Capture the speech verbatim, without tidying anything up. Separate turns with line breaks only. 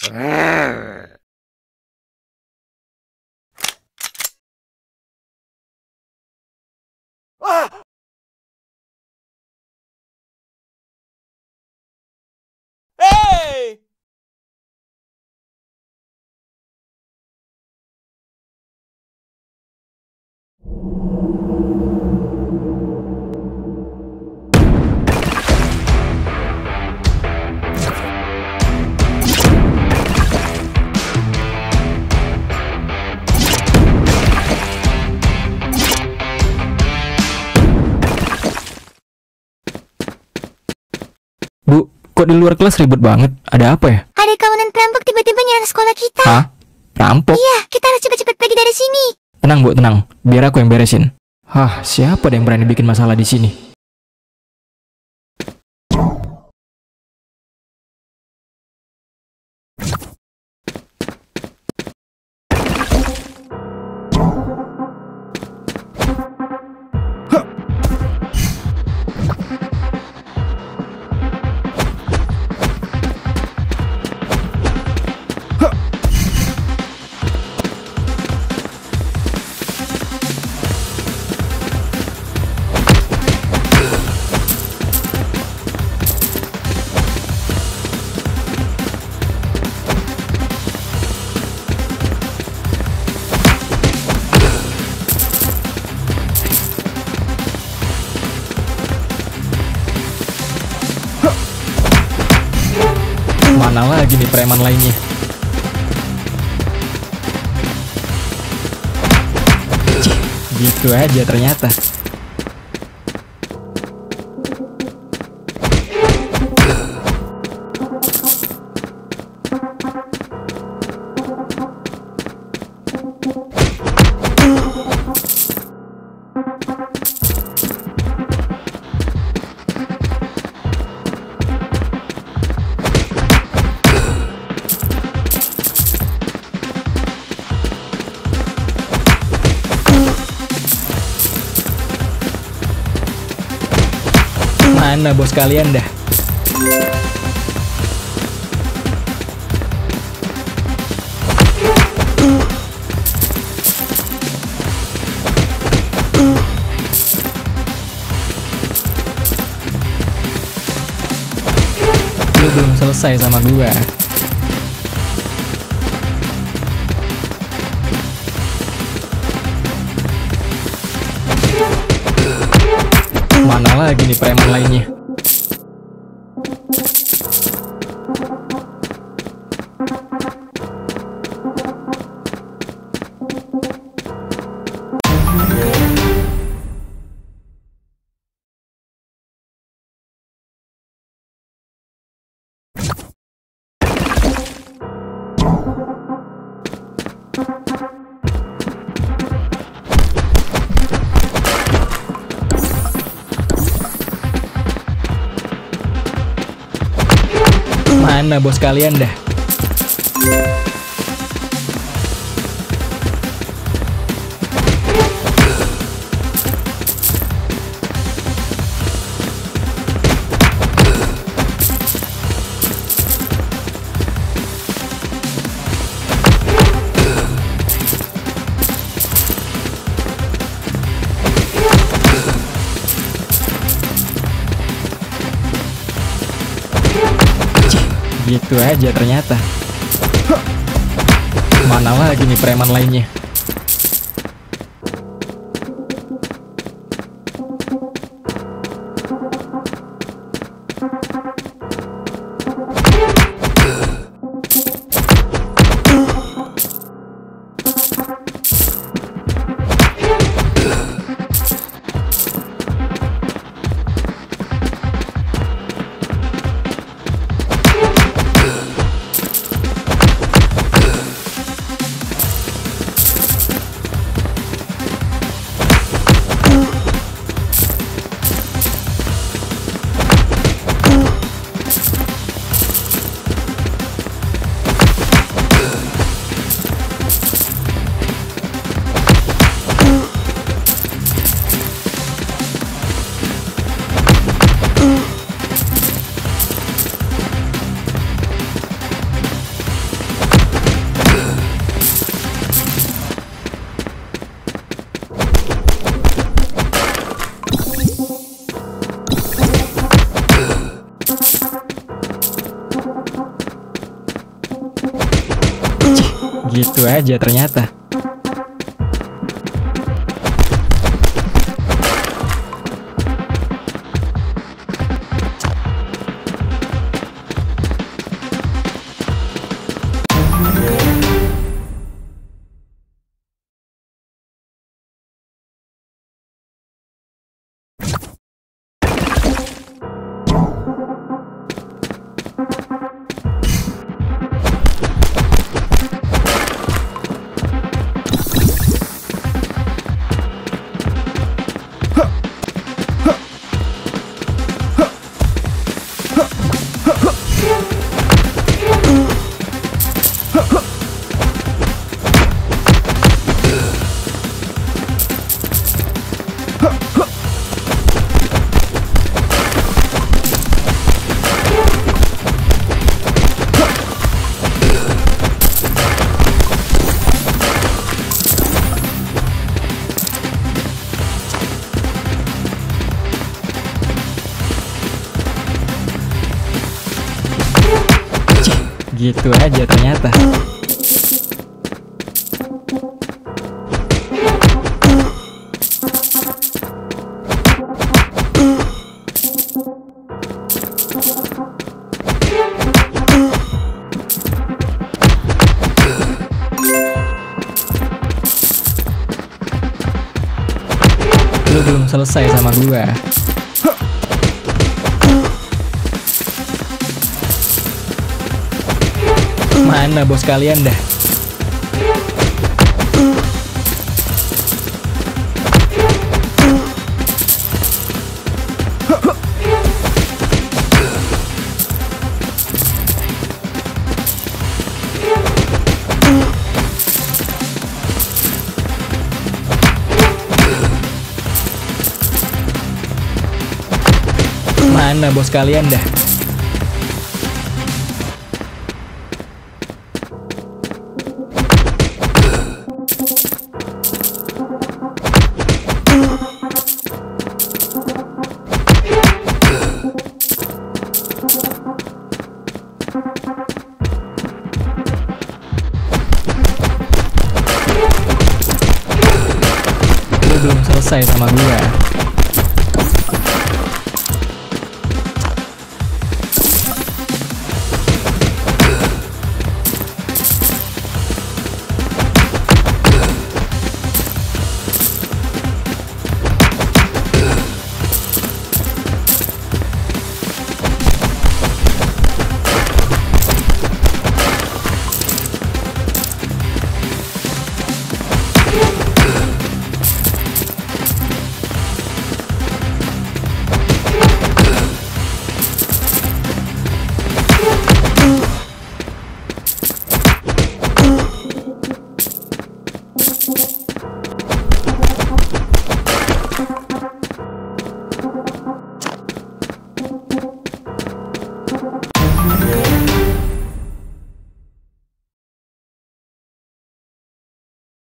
Hey!
Bu, kok di luar kelas ribet banget? Ada apa ya?
Ada kawanan perampok tiba-tiba nyerang sekolah kita.
Hah? Perampok?
Iya, kita harus cepat-cepat pergi dari sini.
Tenang Bu, tenang. Biar aku yang beresin. Hah, siapa yang berani bikin masalah di sini? Mana lagi nih preman lainnya? Cih, gitu aja ternyata. Mana bos kalian dah? Lu belum selesai sama gua. Mana lagi nih preman lainnya? Mana bos kalian dah? Gitu aja ternyata. Mana lagi nih preman lainnya? Cih, gitu aja ternyata. Gitu aja ternyata. Lu belum selesai sama gua. Mana bos kalian dah? Mana bos kalian dah? Lu belum selesai sama gua.